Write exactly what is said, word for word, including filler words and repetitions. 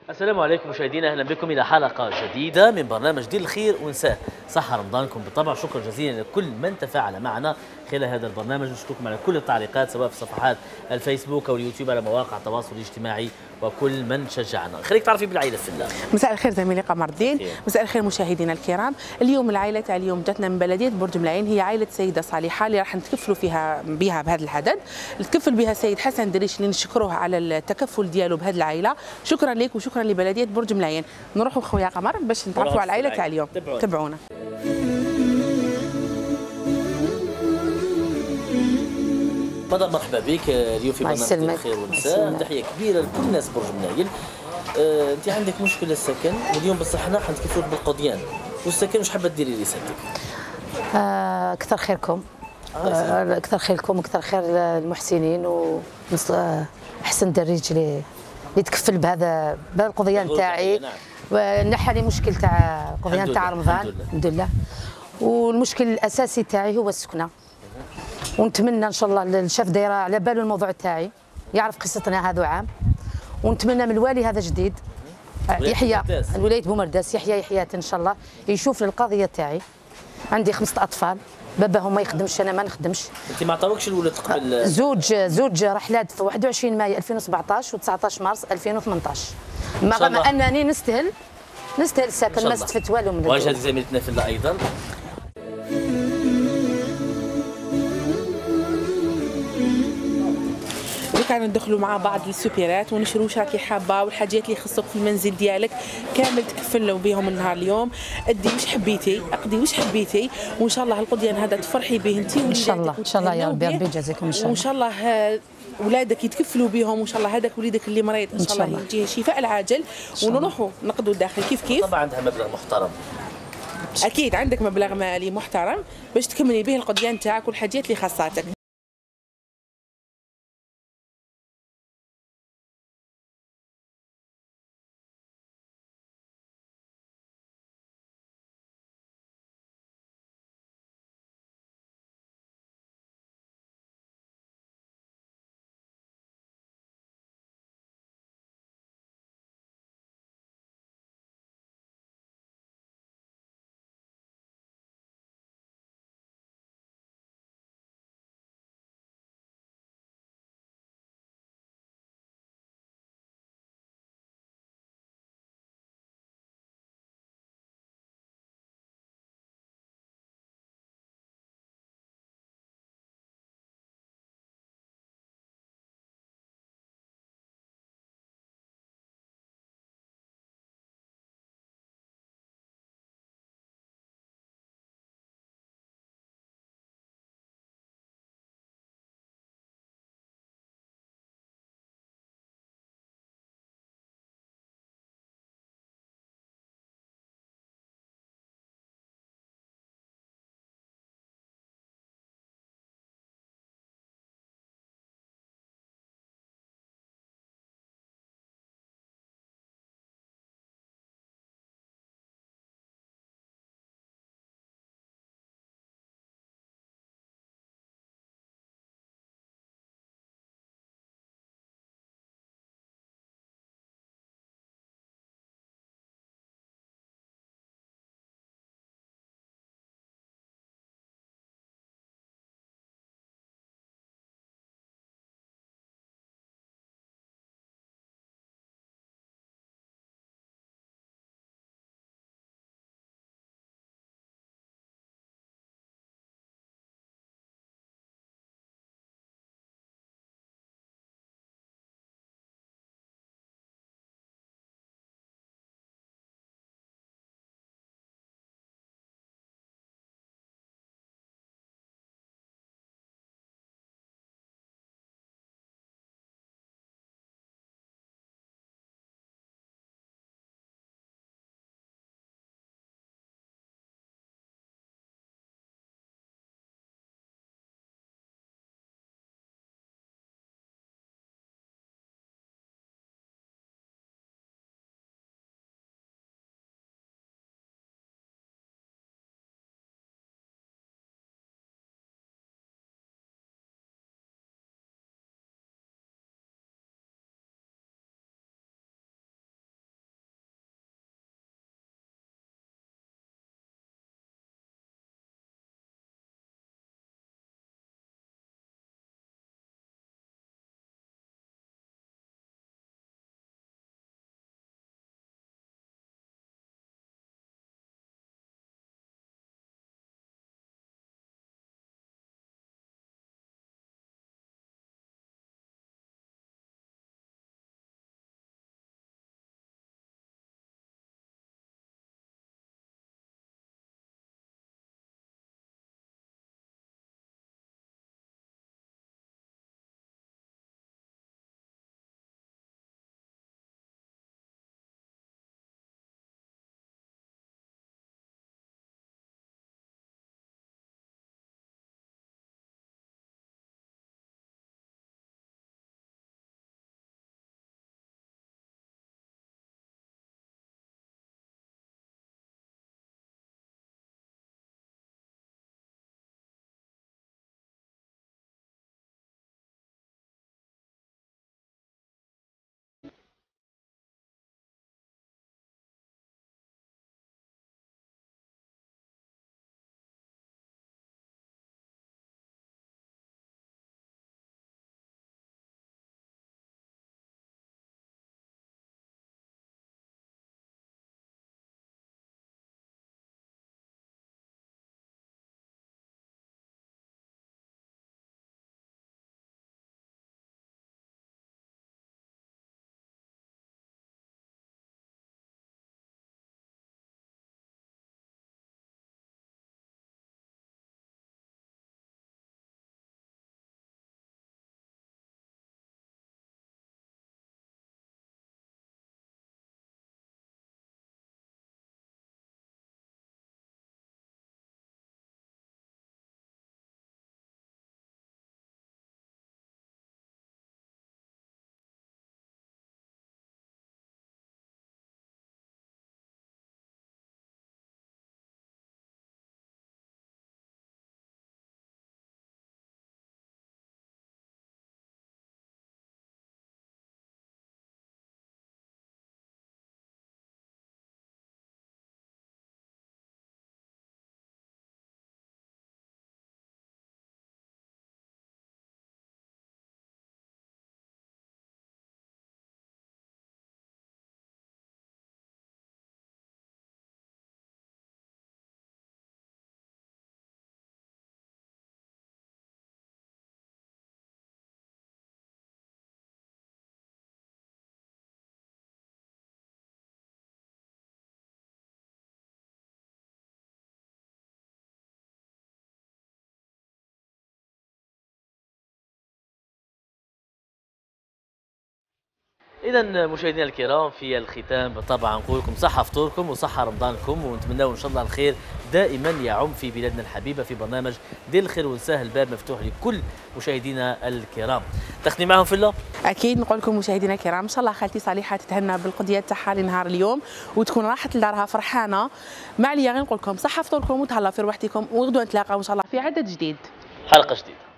السلام عليكم مشاهدينا، اهلا بكم الى حلقه جديده من برنامج دين الخير ونساء. صحة رمضانكم بالطبع. شكرا جزيلا لكل من تفاعل معنا خلال هذا البرنامج، نشكركم على كل التعليقات سواء في صفحات الفيسبوك او اليوتيوب على مواقع التواصل الاجتماعي، وكل من شجعنا. خليك تعرفي بالعائله في الله. مساء الخير زميلي قمر الدين، مساء الخير مشاهدينا الكرام. اليوم العائله تاع اليوم جاتنا من بلديه برج ملاين، هي عائله سيده صالحه اللي راح نتكفلوا فيها بها بهذا العدد. تكفل بها السيد حسن دريش اللي نشكروه على التكفل ديالو بهذه العائله. شكرا لك وشكرا لبلديه برج ملاين. نروحوا خويا قمر باش نتعرفوا على العائله تاع اليوم. تبعونا, تبعونا. مدام مرحبا بك اليوم في برنامج الخير والنساء. تحيه كبيره لكل الناس برج ملاين. آه، انت عندك مشكله السكن، واليوم بصح حنا حنتكفلوك بالقضيان والسكن. واش حابه ديري لي سنتك؟ آه، كثر خيركم. آه، كثر خيركم وكثر خير المحسنين وحسن دريج اللي اللي تكفل بهذا بالقضيه نتاعي. نعم. ونحى لي مشكل تاع القضيه تاع رمضان الحمد لله. والمشكل الاساسي تاعي هو السكنه، ونتمنى ان شاء الله الشاف دايره على باله الموضوع تاعي، يعرف قصتنا هذا عام. ونتمنى من الوالي هذا جديد يحيى الولايه بومرداس يحيى يحيى ان شاء الله يشوف القضيه تاعي. عندي خمسة اطفال، باباهم ما يخدمش انا ما نخدمش. انت ما عطاوكش الولاد قبل؟ زوج زوج رحلات في واحد وعشرين ماي ألفين وسبعطاش و19 مارس ألفين وثمنطاش. رغم انني نستاهل نستاهل السكن ما استفدت والو من واجهت زميلتنا في الله ايضا. كانوا ندخلوا مع بعض للسوبرات ونشروا شاكي حابه والحاجات اللي يخصوك في المنزل ديالك كامل تكفلوا بهم النهار اليوم. ادي وش حبيتي، اقضي وش حبيتي، وان شاء الله القضيان هذا تفرحي به انت ان شاء الله ان شاء الله يا ربي ربي يجازيكم ان شاء الله. وان شاء الله اولادك يتكفلوا بهم، وان شاء الله هذاك وليدك اللي مريض ان شاء الله يجيه الشفاء العاجل، ونروحوا نقضوا الداخل كيف كيف. طبعا عندها مبلغ محترم. اكيد عندك مبلغ مالي محترم باش تكملي به القضيان تاعك والحاجات اللي خاصاتك. إذا مشاهدينا الكرام في الختام طبعا نقول لكم صحة فطوركم وصحة رمضانكم، ونتمنى إن شاء الله الخير دائما يعم في بلادنا الحبيبة في برنامج دير الخير ونساه، الباب مفتوح لكل مشاهدينا الكرام. تختني معهم في الله؟ اكيد نقول لكم مشاهدينا الكرام ان شاء الله خالتي صالحه تتهنى بالقضيه تاعها لنهار اليوم وتكون راحت لدارها فرحانه. ما عليا غير نقول لكم صحة فطوركم وتهلاو في روحتكم، وغدوه نتلاقاو ان شاء الله في عدد جديد، حلقة جديدة.